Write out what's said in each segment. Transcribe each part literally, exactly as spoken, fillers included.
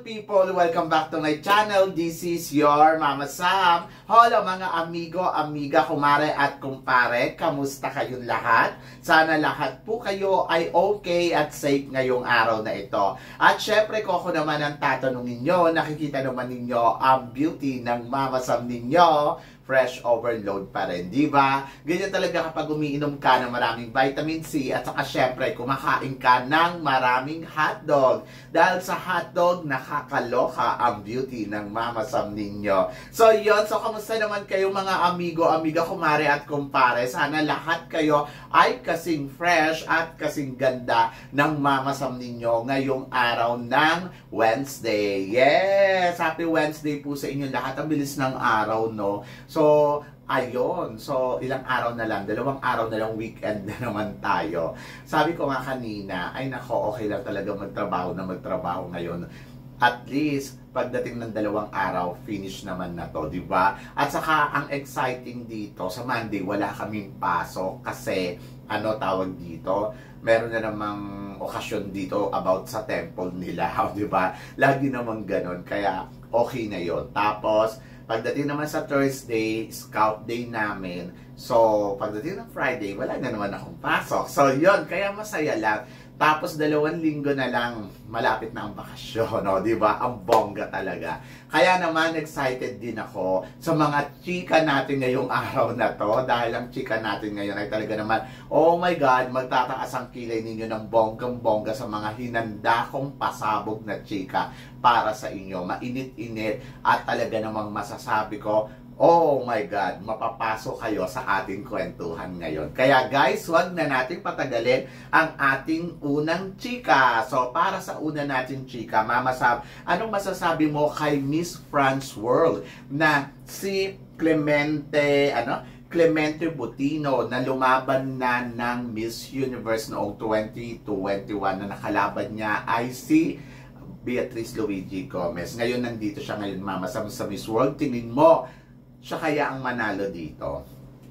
people! Welcome back to my channel. This is your Mama Sam. Hello mga amigo, amiga, kumare at kumpare. Kamusta kayong lahat? Sana lahat po kayo ay okay at safe ngayong araw na ito. At syempre ko ako naman ang tatanungin nyo. Nakikita naman ninyo ang beauty ng Mama Sam ninyo. Fresh overload pa rin, di ba? Ganyan talaga kapag umiinom ka ng maraming vitamin C at saka syempre kumakain ka ng maraming hotdog. Dahil sa hotdog, nakakaloka ang beauty ng Mama Sam ninyo. So yun, so kamusta naman kayo mga amigo, amiga, kumare at kumpare? Sana lahat kayo ay kasing fresh at kasing ganda ng Mama Sam ninyo ngayong araw ng Wednesday. Yes! Happy Wednesday po sa inyo lahat. Ang bilis ng araw, no? So, ayun. So, ilang araw na lang, dalawang araw na lang, weekend na naman tayo. Sabi ko nga kanina, ay nako, okay lang talaga magtrabaho na magtrabaho ngayon. At least, pagdating ng dalawang araw, finish naman na to, di ba? At saka, ang exciting dito, sa Monday, wala kaming pasok kasi, ano tawag dito, meron na namang okasyon dito about sa temple nila, di ba? Lagi namang ganon, kaya okay na yon. Tapos, pagdating naman sa Thursday, scout day namin. So, pagdating ng Friday, wala na naman akong pasok. So, yun, kaya masaya lang. Tapos, dalawang linggo na lang, malapit na ang bakasyon, no? Diba? Ang bongga talaga. Kaya naman, excited din ako sa mga chika natin ngayong araw na to. Dahil ang chika natin ngayon ay talaga naman, oh my God, magtataas ang kilay ninyo ng bonggang-bongga sa mga hinanda kong pasabog na chika para sa inyo. Mainit-init at talaga namang masasabi ko, oh my God, mapapasok kayo sa ating kwentuhan ngayon. Kaya guys, wag na nating patagalin ang ating unang chika. So, para sa una nating chika, Mama Sam, anong masasabi mo kay Miss France World na si Clemente, ano? Clemente Butino na lumaban na ng Miss Universe noong twenty twenty-one na nakalaban niya ay si Beatrice Luigi Gomez. Ngayon, nandito siya ngayon, Mama Sam, sa Miss World. Tingin mo, siya kaya ang manalo dito?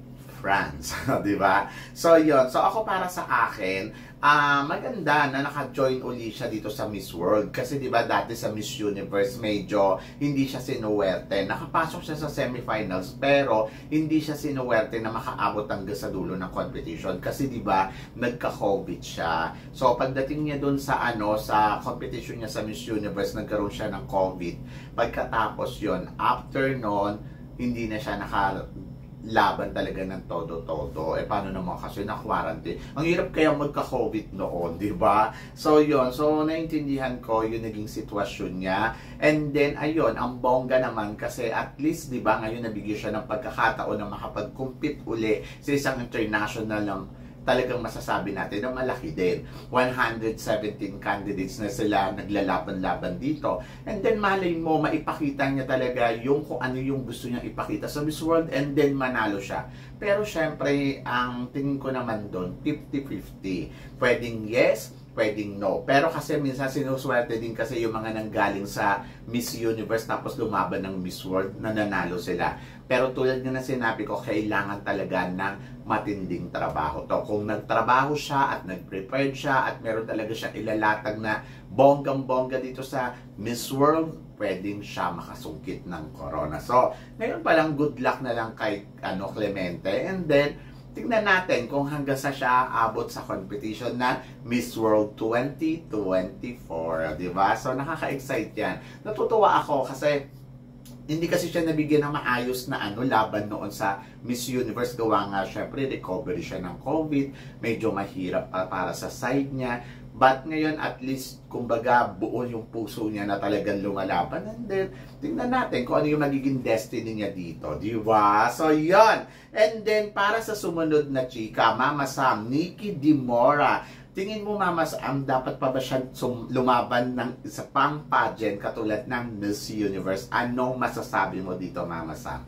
France, di ba? So, yun. So, ako para sa akin, uh, maganda na naka-join uli siya dito sa Miss World. Kasi, di ba, dati sa Miss Universe, medyo hindi siya sinuwerte. Nakapasok siya sa semifinals, pero hindi siya sinuwerte na makaabot hanggang sa dulo ng competition. Kasi, di ba, nagka-COVID siya. So, pagdating niya dun sa, ano, sa competition niya sa Miss Universe, nagkaroon siya ng COVID. Pagkatapos yun, after nun, hindi na siya nakalaban talaga ng todo-todo. Eh, paano naman kasi na-quarantine? Ang hirap kaya magka-COVID noon, di ba? So, yun. So, naintindihan ko yung naging sitwasyon niya. And then, ayun, ang bongga naman kasi at least, di ba, ngayon nabigyan siya ng pagkakataon na makapag-compete uli sa isang international ng talagang masasabi natin na malaki din. one hundred seventeen candidates na sila naglalaban-laban dito. And then malay mo, maipakita niya talaga yung kung ano yung gusto niyang ipakita sa Miss World and then manalo siya. Pero syempre, ang tingin ko naman doon, fifty fifty. Pwedeng yes, pwedeng no. Pero kasi minsan sinuswerte din kasi yung mga nanggaling sa Miss Universe tapos lumaban ng Miss World na nanalo sila. Pero tulad nga na sinabi ko, kailangan talaga ng matinding trabaho to. Kung nagtrabaho siya at nag-prepared siya at meron talaga siyang ilalatag na bonggang-bongga dito sa Miss World, pwedeng siya makasungkit ng corona. So, ngayon palang good luck na lang kay ano, Clemente. And then, tignan natin kung hanggang sa siya abot sa competition na Miss World twenty twenty-four. Diba? So, nakaka-excite yan. Natutuwa ako kasi hindi kasi siya nabigyan ng maayos na ano laban noon sa Miss Universe. Gawa nga, syempre, recovery siya ng COVID. Medyo mahirap pa para sa side niya. But ngayon, at least, kumbaga, buo yung puso niya na talagang lumalaban. And then, tingnan natin kung ano yung magiging destiny niya dito. Di ba? So, yon. And then, para sa sumunod na chika, Mama Sam, Nikki Dimora. Tingin mo, Mama Sam, dapat pa ba siya lumaban ng isa pang pageant katulad ng Miss Universe? Anong masasabi mo dito, Mama Sam?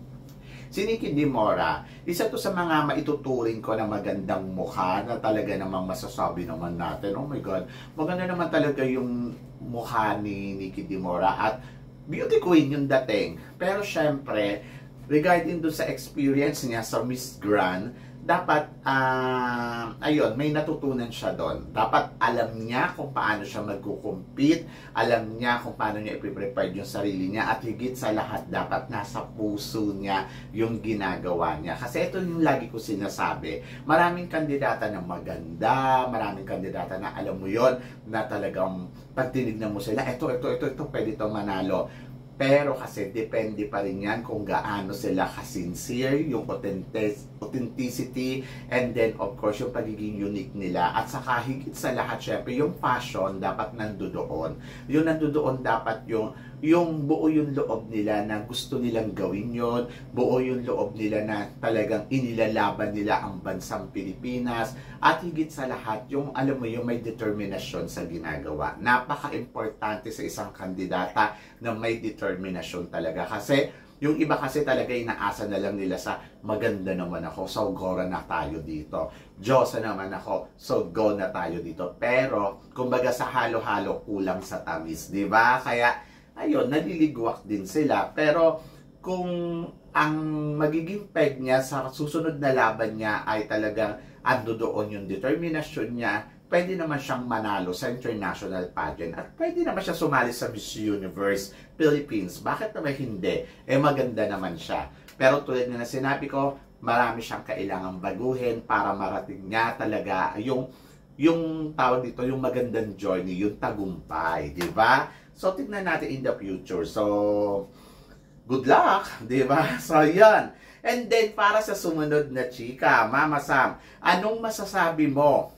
Si Nikki Dimora, isa to sa mga maituturing ko na magandang mukha na talaga namang masasabi naman natin, oh my God, maganda naman talaga yung mukha ni Nikki Dimora at beauty queen yung dating. Pero syempre, regarding do sa experience niya sa Miss Grand, dapat, uh, ayun, may natutunan siya doon. Dapat alam niya kung paano siya magkukumpit, alam niya kung paano niya ipiprepare yung sarili niya, at higit sa lahat, dapat nasa puso niya yung ginagawa niya. Kasi ito yung lagi ko sinasabi, maraming kandidata na maganda, maraming kandidata na alam mo yon na talagang pag tinignan mo sila, ito, ito, ito, ito, pwede ito manalo. Pero kasi depende pa rin yan kung gaano sila ka-sincere, yung authenticity, and then of course yung pagiging unique nila. At saka higit sa lahat, syempre, yung passion dapat nandoon. Yung nandoon dapat yung yung buo yung loob nila na gusto nilang gawin yon, buo yung loob nila na talagang inilalaban nila ang bansang Pilipinas, at higit sa lahat, yung alam mo yung may determinasyon sa ginagawa. Napaka-importante sa isang kandidata na may determinasyon talaga. Kasi yung iba kasi talaga inaasa na lang nila sa maganda naman ako, so go na tayo dito. Diyosa naman ako, so go na tayo dito. Pero, kumbaga sa halo-halo, kulang sa tamis, di ba? Kaya, ayun, naliligwak din sila. Pero kung ang magiging peg niya sa susunod na laban niya ay talagang ando doon yung determinasyon niya, pwede naman siyang manalo sa international pageant at pwede naman siya sumali sa Miss Universe Philippines. Bakit naman hindi? Eh maganda naman siya. Pero tulad na sinabi ko, marami siyang kailangang baguhin para marating niya talaga yung yung tawag dito, yung magandang journey, yung tagumpay, di ba? So, tignan natin in the future. So, good luck, di ba? So, yan. And then, para sa sumunod na chika, Mama Sam, anong masasabi mo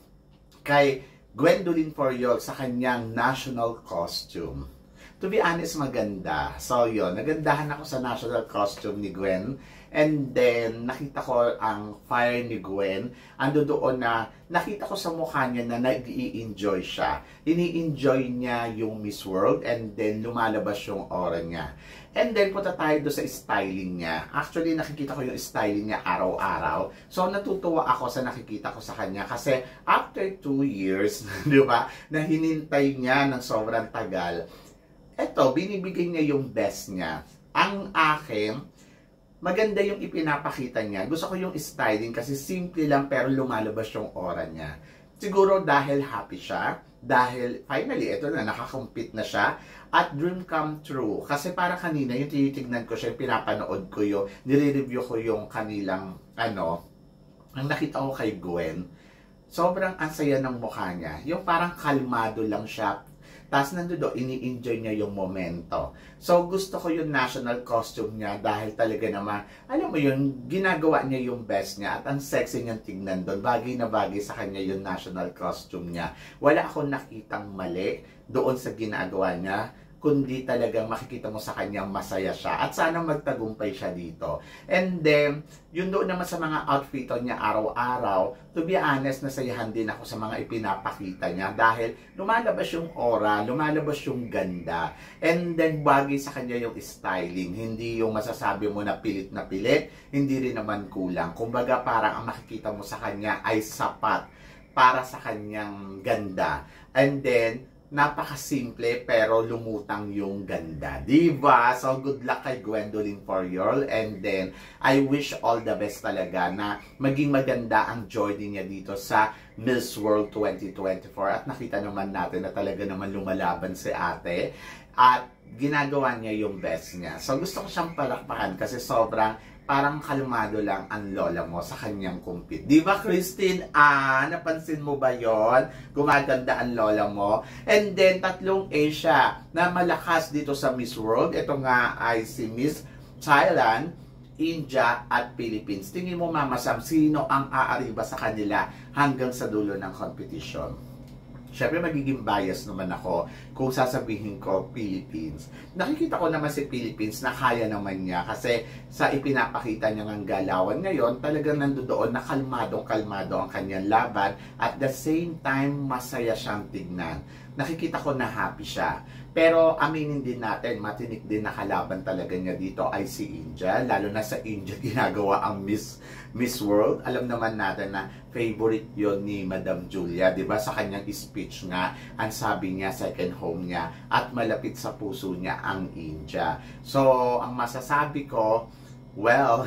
kay Gwendolyn Foriol sa kanyang national costume? To be honest, maganda. So, yun. Nagandahan ako sa national costume ni Gwen. And then, nakita ko ang fire ni Gwen. Ando doon na, nakita ko sa mukha niya na nag-i-enjoy siya. Ini-enjoy niya yung Miss World and then lumalabas yung aura niya. And then, punta tayo doon sa styling niya. Actually, nakikita ko yung styling niya araw-araw. So, natutuwa ako sa nakikita ko sa kanya kasi after two years, di ba, na hinintay niya ng sobrang tagal, eto, binibigay niya yung best niya. Ang akin, maganda yung ipinapakita niya. Gusto ko yung styling kasi simple lang pero lumalabas yung aura niya. Siguro dahil happy siya, dahil finally, ito na, nakakompete na siya, at dream come true. Kasi para kanina, yung tinitignan ko siya, yung pinapanood ko yung, nire-review ko yung kanilang, ano, ang nakita ko kay Gwen, sobrang asaya ng mukha niya. Yung parang kalmado lang siya, tapos nandoon, ini-enjoy niya yung momento. So, gusto ko yung national costume niya dahil talaga naman, alam mo yun, ginagawa niya yung best niya at ang sexy niyang tignan doon. Bagay na bagay sa kanya yung national costume niya. Wala akong nakitang mali doon sa ginagawa niya, kundi talagang makikita mo sa kanyang masaya siya. At sana magtagumpay siya dito. And then, yun doon naman sa mga outfit niya araw-araw, to be honest, nasayahan din ako sa mga ipinapakita niya dahil lumalabas yung aura, lumalabas yung ganda. And then, bagay sa kanya yung styling. Hindi yung masasabi mo na pilit na pilit, hindi rin naman kulang. Kumbaga, parang ang makikita mo sa kanya ay sapat para sa kanyang ganda. And then, napakasimple pero lumutang yung ganda. Diba? So, good luck kay Gwendolyn Foriol. And then, I wish all the best talaga na maging maganda ang journey niya dito sa Miss World twenty twenty-four. At nakita naman natin na talaga naman lumalaban si ate. At ginagawa niya yung best niya. So, gusto ko siyang palakpakan kasi sobrang parang kalmado lang ang lola mo sa kanyang kumpit. Di ba, Christine? Ah, napansin mo ba yon? Gumaganda ang lola mo. And then, tatlong Asia na malakas dito sa Miss World. Ito nga ay si Miss Thailand, India, at Philippines. Tingin mo, Mama Sam, sino ang aariba sa kanila hanggang sa dulo ng competition? Siyempre, magiging bias naman ako kung sasabihin ko Philippines. Nakikita ko naman si Philippines na kaya naman niya kasi sa ipinapakita niya ng galawan ngayon, talagang nandoon na kalmadong-kalmado ang kanyang laban at the same time, masaya siyang tignan. Nakikita ko na happy siya. Pero aminin din natin, matinik din na kalaban talaga niya dito ay si India. Lalo na sa India ginagawa ang Miss Miss World. Alam naman natin na favorite yon ni Madam Julia. Diba sa kanyang speech nga, ang sabi niya second home niya at malapit sa puso niya ang India. So, ang masasabi ko, Well,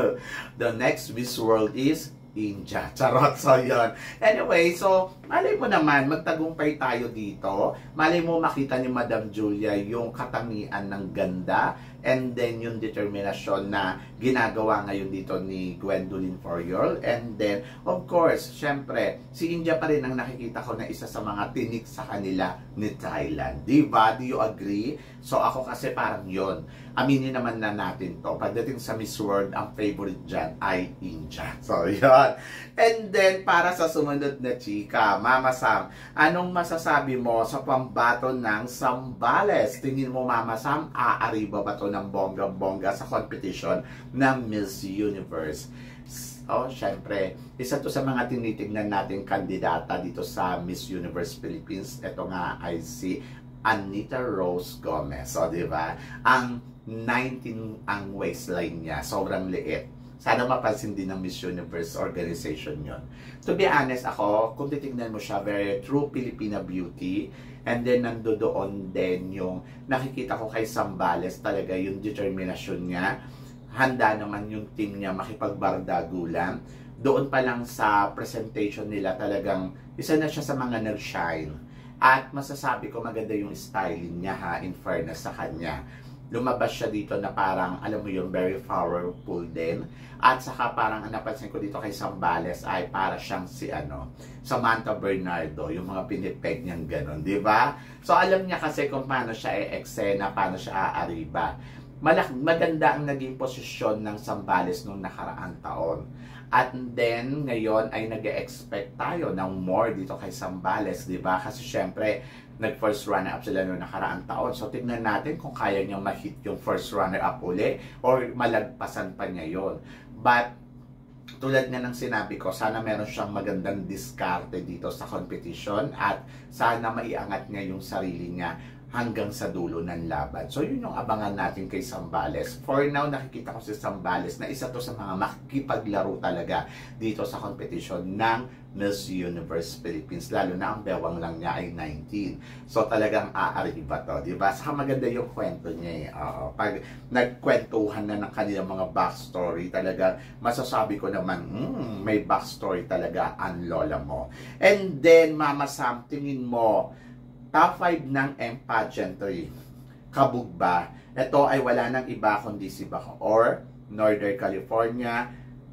the next Miss World is India. Charot. So, yun. Anyway, so, malay mo naman, magtagumpay tayo dito. Malay mo makita ni Madam Julia yung katangian ng ganda and then yung determinasyon na ginagawa ngayon dito ni Gwendolyn Foriol. And then, of course, syempre, si India pa rin ang nakikita ko na isa sa mga tinik sa kanila ni Thailand. Diba? Do you agree? So, ako kasi parang yun. Aminin naman na natin to. Pagdating sa Miss World, ang favorite dyan ay India. So, yun. And then, para sa sumunod na chika, Mama Sam, anong masasabi mo sa pambato ng Zambales? Tingin mo, Mama Sam, aariba ba to ng bongga-bongga sa competition ng Miss Universe? Oh, syempre, isa to sa mga tinitingnan nating kandidata dito sa Miss Universe Philippines. Ito nga ay si Anita Rose Gomez. So, di ba? Ang nineteen ang waistline niya. Sobrang liit. Sana mapansin din ng Miss Universe organization yon. To be honest, ako, kung titignan mo siya, very true Filipina beauty. And then, nandoon din yung nakikita ko kay Zambales talaga yung determinasyon niya. Handa naman yung team niya makipagbardagulan. Doon pa lang sa presentation nila talagang isa na siya sa mga nag-shine. At masasabi ko maganda yung styling niya ha, in fairness sa kanya. Lumabas siya dito na parang, alam mo yung very powerful din. At saka parang, ang napansin ko dito kay Zambales ay para siyang si ano, Samantha Bernardo, yung mga pinipeg niyang gano'n, di ba? So, alam niya kasi kung paano siya e-eksena, paano siya aariba. Malak maganda ang naging posisyon ng Zambales nung nakaraang taon. At then, ngayon ay nag-expect tayo ng more dito kay Zambales, di ba? Kasi syempre, nag-first runner-up sila noong nakaraang taon. So, tignan natin kung kaya niyang ma-hit yung first runner-up uli or malagpasan pa niya yun. But, tulad nga ng sinabi ko, sana meron siyang magandang diskarte dito sa competition at sana maiangat niya yung sarili niya hanggang sa dulo ng laban. So, yun yung abangan natin kay Zambales. For now, nakikita ko si Zambales na isa to sa mga makikipaglaro talaga dito sa competition ng Miss Universe Philippines. Lalo na ang bewang lang niya ay nineteen. So, talagang aariba to. Diba? Saka maganda yung kwento niya eh. Uh, pag nagkwentuhan na ng kanilang mga backstory, talaga masasabi ko naman, hmm, may backstory talaga ang lola mo. And then, Mama Sam, tingin mo, top five ng M Pageantry, kabog ba? Ito ay wala nang iba kundi si Bacoor, Northern California,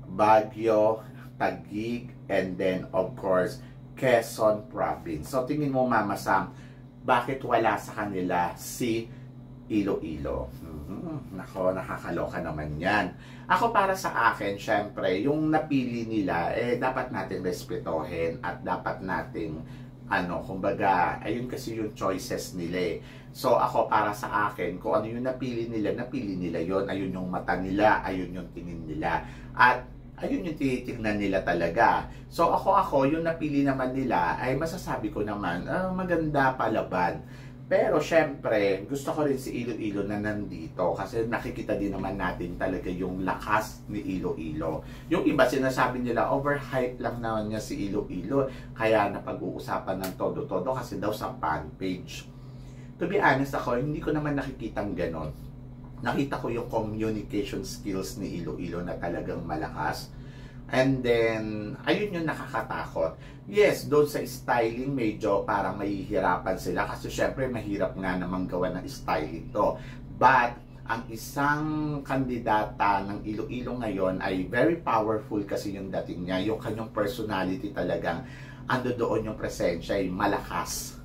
Baguio, Taguig, and then of course, Quezon Province. So tingin mo, Mama Sam, bakit wala sa kanila si Iloilo? Hmm, nako, nakakaloka naman yan. Ako para sa akin, syempre, yung napili nila, eh dapat natin respetohin at dapat nating ano, kumbaga, ayun kasi yung choices nila eh. So, ako para sa akin, kung ano yung napili nila, napili nila yon, ayun yung mata nila, ayun yung tingin nila. At, ayun yung tinitignan nila talaga. So, ako, ako, yung napili naman nila, ay masasabi ko naman, ah, maganda palaban. Pero, syempre, gusto ko rin si Iloilo na nandito kasi nakikita din naman natin talaga yung lakas ni Iloilo. Yung iba, sinasabi nila, overhype lang naman niya si Iloilo. Kaya napag-uusapan ng todo-todo kasi daw sa fan page. To be honest ako, hindi ko naman nakikitang ganon. Nakita ko yung communication skills ni Iloilo na talagang malakas. And then, ayun yung nakakatakot. Yes, doon sa styling, medyo parang mahihirapan sila kasi syempre mahirap nga namang gawa ng styling to. But, ang isang kandidata ng Iloilo ngayon ay very powerful kasi yung dating niya. Yung kanyang personality talagang ando doon yung presensya ay malakas.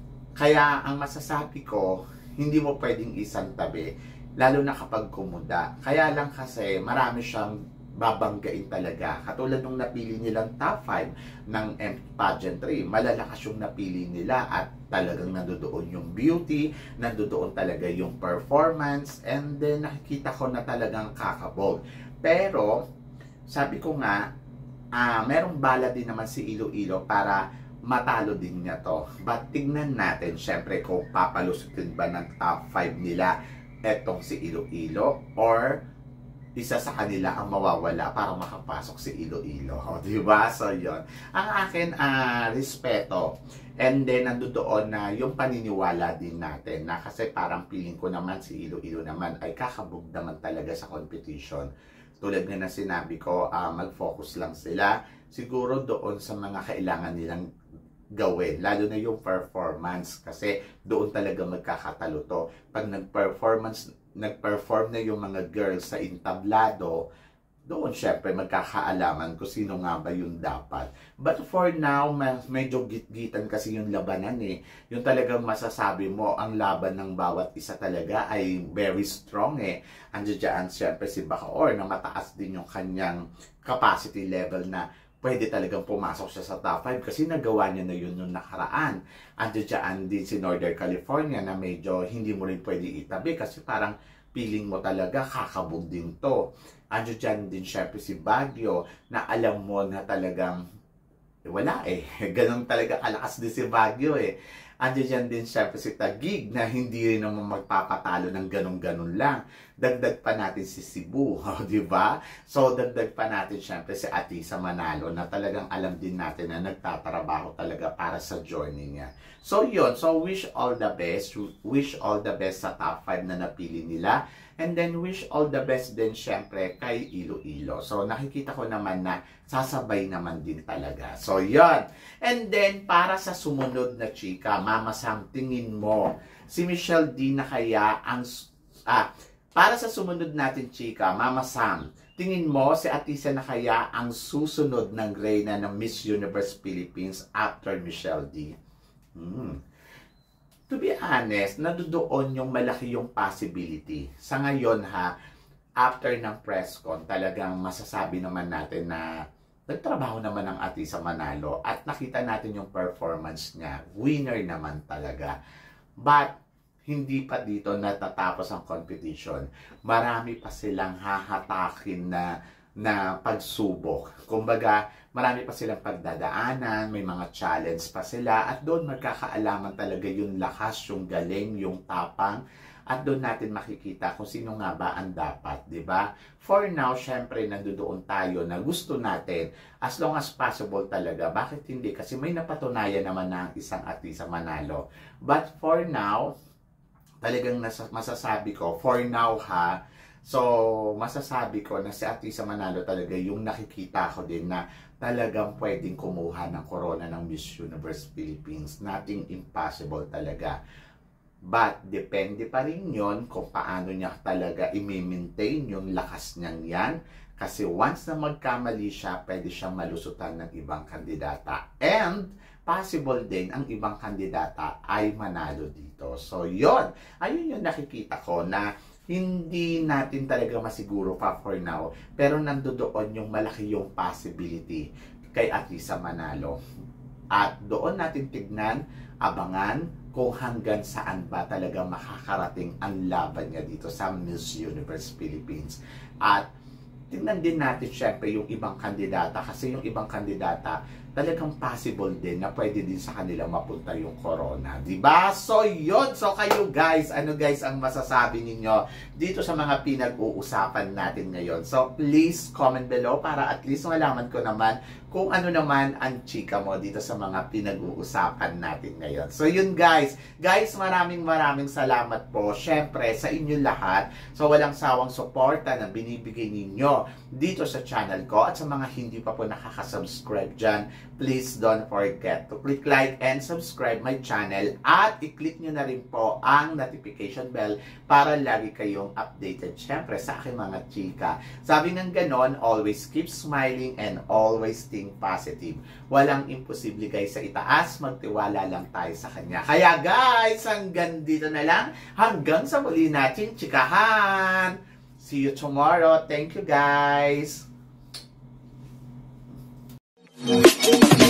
Kaya, ang masasabi ko, hindi mo pwedeng isang tabi, lalo na kapag kumuda. Kaya lang kasi marami siyang babanggain talaga. Katulad nung napili nilang top five ng M Pageantry, malalakas yung napili nila at talagang nandoon yung beauty, nandoon talaga yung performance, and then nakikita ko na talagang kakabog. Pero, sabi ko nga, uh, merong bala din naman si Iloilo para matalo din niya to. But tignan natin, syempre, kung papalusutin ba ng top five nila etong si Iloilo or isa sa kanila ang mawawala para makapasok si Iloilo. O, diba? So, yun. Ang akin, uh, respeto. And then, nandoon na yung paniniwala din natin na kasi parang feeling ko naman si Iloilo naman ay kakabog naman talaga sa competition. Tulad nga na sinabi ko, uh, mag-focus lang sila siguro doon sa mga kailangan nilang gawin, lalo na yung performance kasi doon talaga magkakatalo to. Pag nag-performance, nag-perform na yung mga girls sa entablado, doon syempre magkakaalaman kung sino nga ba yung dapat. But for now, medyo git-gitan kasi yung labanan eh. Yung talagang masasabi mo, ang laban ng bawat isa talaga ay very strong eh. Andiyan dyan syempre si Bacoor na mataas din yung kanyang capacity level na pwede talagang pumasok siya sa top five kasi nagawa niya na yun nung nakaraan. Andiyan dyan din si Northern California na medyo hindi mo rin pwede itabi kasi parang feeling mo talaga kakabog din to. Andiyan dyan din syempre si Baguio na alam mo na talagang eh, wala eh. Ganun talaga kalakas din si Baguio eh. Andiyan din syempre si Taguig na hindi rin naman magpapatalo ng ganun-ganun lang. Dagdag pa natin si Cebu, di ba? So, dagdag pa natin syempre si Atisa Manalo na talagang alam din natin na nagtatrabaho talaga para sa journey niya. So, yun. So, wish all the best. Wish all the best sa top five na napili nila. And then, wish all the best din syempre kay Iloilo. So, nakikita ko naman na sasabay naman din talaga. So, yun. And then, para sa sumunod na chika, Mama Sam, tingin mo, si Michelle D na kaya ang... Ah, para sa sumunod natin chika, Mama Sam, tingin mo si Atisa na kaya ang susunod ng reyna ng Miss Universe Philippines after Michelle D? Hmm. To be honest, nadudoon yung malaki yung possibility. Sa ngayon ha, after ng press con, talagang masasabi naman natin na nagtrabaho naman ang Atisa Manalo at nakita natin yung performance niya. Winner naman talaga. But, hindi pa dito natatapos ang competition. Marami pa silang hahatakin na, na pagsubok. Kumbaga, marami pa silang pagdadaanan, may mga challenge pa sila, at doon magkakaalaman talaga yung lakas, yung galing, yung tapang, at doon natin makikita kung sino nga ba ang dapat, di ba? For now, syempre, nandoon tayo na gusto natin, as long as possible talaga. Bakit hindi? Kasi may napatunayan naman na ang isang Atisa Manalo. But for now, talagang nasa, masasabi ko, for now ha, so masasabi ko na si Atisa Manalo talaga yung nakikita ko din na talagang pwedeng kumuha ng corona ng Miss Universe Philippines. Nothing impossible talaga. But depende pa rin yun kung paano niya talaga i-maintain yung lakas niyang yan. Kasi once na magkamali siya, pwede siyang malusutan ng ibang kandidata. And possible din ang ibang kandidata ay manalo dito. So, yon. Ayun yung nakikita ko na hindi natin talaga masiguro pa for now. Pero nandoon yung malaki yung possibility kay Atisa Manalo. At doon natin tignan, abangan kung hanggang saan ba talaga makakarating ang laban niya dito sa Miss Universe Philippines. At tingnan din natin syempre yung ibang kandidata kasi yung ibang kandidata talagang possible din na pwede din sa kanila mapunta yung corona. Diba? So, yun. So, kayo guys, ano guys ang masasabi ninyo dito sa mga pinag-uusapan natin ngayon? So, please comment below para at least malaman ko naman kung ano naman ang chika mo dito sa mga pinag-uusapan natin ngayon. So, yun guys. Guys, maraming maraming salamat po. Syempre, sa inyo lahat. So, walang sawang suporta na binibigay ninyo dito sa channel ko at sa mga hindi pa po nakaka-subscribe dyan, please don't forget to click like and subscribe my channel at i-click nyo na rin po ang notification bell para lagi kayong updated syempre sa aking mga chika. Sabi ng ganon, always keep smiling and always think positive. Walang imposible guys sa itaas, magtiwala lang tayo sa kanya. Kaya guys, hanggang dito na lang, hanggang sa muli natin chikahan. See you tomorrow. Thank you guys. Thank you.